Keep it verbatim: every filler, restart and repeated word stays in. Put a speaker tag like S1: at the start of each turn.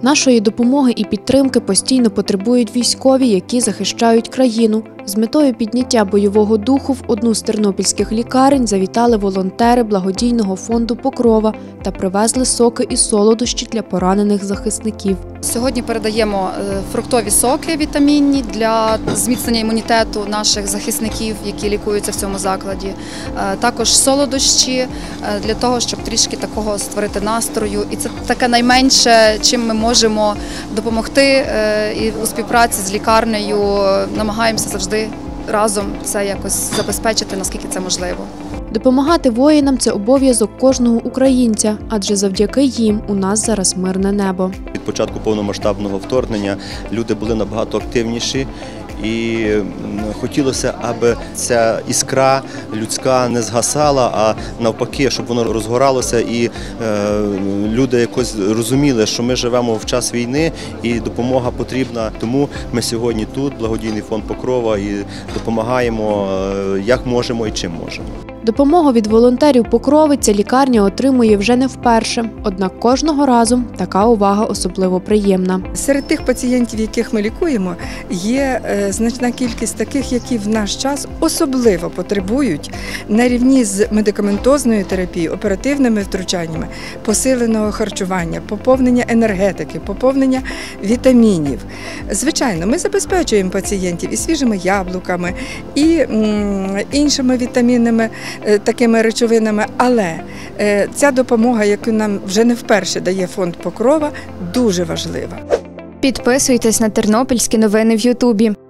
S1: Нашої допомоги і підтримки постійно потребують військові, які захищають країну. З метою підняття бойового духу в одну з тернопільських лікарень завітали волонтери благодійного фонду «Покрова» та привезли соки і солодощі для поранених захисників.
S2: Сьогодні передаємо фруктові соки вітамінні для зміцнення імунітету наших захисників, які лікуються в цьому закладі. Також солодощі для того, щоб трішки такого створити настрою. І це таке найменше, чим ми можемо допомогти. І у співпраці з лікарнею намагаємося завжди разом це якось забезпечити, наскільки це можливо.
S1: Допомагати воїнам – це обов'язок кожного українця, адже завдяки їм у нас зараз мирне небо.
S3: Від початку повномасштабного вторгнення люди були набагато активніші і хотілося, аби ця іскра людська не згасала, а навпаки, щоб воно розгоралося і е, люди якось розуміли, що ми живемо в час війни і допомога потрібна. Тому ми сьогодні тут, благодійний фонд «Покрова», і допомагаємо як можемо і чим можемо.
S1: Допомогу від волонтерів «Покрови» ця лікарня отримує вже не вперше. Однак кожного разу така увага особливо приємна.
S4: Серед тих пацієнтів, яких ми лікуємо, є значна кількість таких, які в наш час особливо потребують на рівні з медикаментозною терапією, оперативними втручаннями, посиленого харчування, поповнення енергетики, поповнення вітамінів. Звичайно, ми забезпечуємо пацієнтів і свіжими яблуками, і м, іншими вітамінними такими речовинами, але ця допомога, яку нам вже не вперше дає фонд «Покрова», дуже важлива.
S5: Підписуйтесь на тернопільські новини в Ютубі.